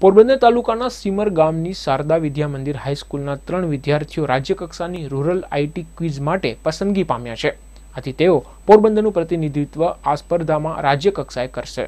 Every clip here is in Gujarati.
પોરબંદર તાલુકાના સીમર ગામની શારદા વિદ્યા મંદિર હાઈસ્કૂલના 3 વિદ્યાર્થીઓ રાજ્યકક્ષાની રૂરલ આઈટી ક્વિઝ માટે પસંદગી પામ્યા છે. આથી તેઓ પોરબંદરનું પ્રતિનિધિત્વ આ સ્પર્ધામાં રાજ્યકક્ષાએ કરશે.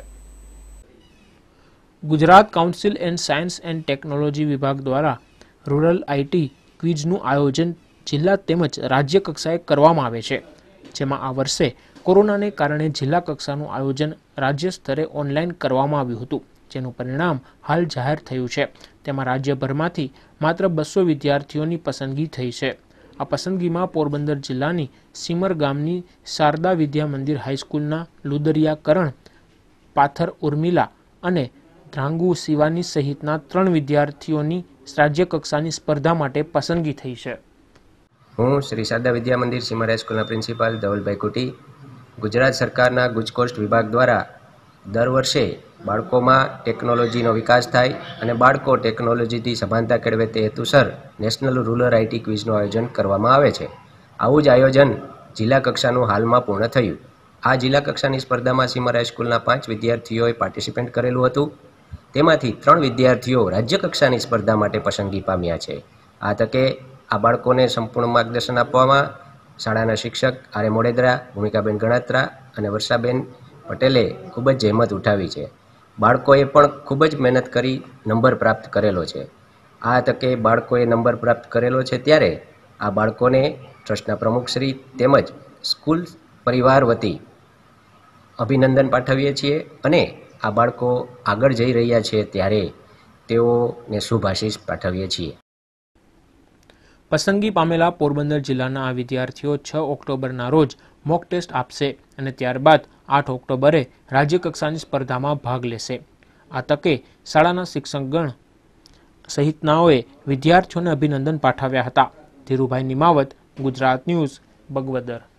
Gujarat council and science and technology વિભાગ દ્વારા રૂરલ આઈટી ક્વિઝનું આયોજન જિલ્લા તેમજ રાજ્ય કક્ષાએ કરવામાં આવે છે, જેમાં આ વર્ષે કોરોનાને કારણે જિલ્લા કક્ષાનું આયોજન રાજ્ય સ્તરે ઓનલાઈન કરવામાં આવ્યું હતું, જેનું પરિણામ હાલ જાહેર થયું છે. તેમાં રાજ્યભરમાંથી માત્ર 200 વિદ્યાર્થીઓની પસંદગી થઈ છે. આ પસંદગીમાં પોરબંદર જિલ્લાની સીમર ગામની શારદા વિદ્યા મંદિર હાઈસ્કૂલના લુદરિયા કરણ, પાથર ઉર્મિલા અને ધ્રાંગુ શિવાની સહિતના 3 વિદ્યાર્થીઓની રાજ્યકક્ષાની સ્પર્ધા માટે પસંદગી થઈ છે. હું શ્રી શારદા વિદ્યા મંદિર સીમર હાઈસ્કૂલના પ્રિન્સિપાલ ધવલભાઈ કુટી. ગુજરાત સરકારના ગુજકોસ્ટ વિભાગ દ્વારા દર વર્ષે બાળકોમાં ટેકનોલોજીનો વિકાસ થાય અને બાળકો ટેકનોલોજીથી સભાનતા કેળવે તે હેતુસર નેશનલ રૂરલ આઈટી ક્વિઝનું આયોજન કરવામાં આવે છે. આવું જ આયોજન જિલ્લા કક્ષાનું હાલમાં પૂર્ણ થયું. આ જિલ્લા કક્ષાની સ્પર્ધામાં સીમર હાઈસ્કૂલના 5 વિદ્યાર્થીઓએ પાર્ટિસિપેટ કરેલું હતું. તેમાંથી 3 વિદ્યાર્થીઓ રાજ્ય કક્ષાની સ્પર્ધા માટે પસંદગી પામ્યા છે. આ તકે આ બાળકોને સંપૂર્ણ માર્ગદર્શન આપવામાં શાળાના શિક્ષક આર. મોડેદરા, ભૂમિકાબેન ગણાત્રા અને વર્ષાબેન પટેલે ખૂબ જ જહેમત ઉઠાવી છે. બાળકોએ પણ ખૂબ જ મહેનત કરી નંબર પ્રાપ્ત કરેલો છે. આ તકે બાળકોએ નંબર પ્રાપ્ત કરેલો છે ત્યારે આ બાળકોને ટ્રસ્ટના પ્રમુખશ્રી તેમજ સ્કૂલ પરિવાર વતી અભિનંદન પાઠવીએ છીએ અને આ બાળકો આગળ જઈ રહ્યા છે ત્યારે તેઓને શુભ આશીષ પાઠવીએ છીએ. પસંદગી પામેલા પોરબંદર જિલ્લાના આ વિદ્યાર્થીઓ 6 ઓક્ટોબરના રોજ મોક ટેસ્ટ આપશે અને ત્યારબાદ 8 ઓક્ટોબરે રાજ્યકક્ષાની સ્પર્ધામાં ભાગ લેશે. આ તકે શાળાના શિક્ષકગણ સહિતનાઓએ વિદ્યાર્થીઓને અભિનંદન પાઠવ્યા હતા. ધીરુભાઈ નિમાવત, ગુજરાત ન્યૂઝ, બગવદર.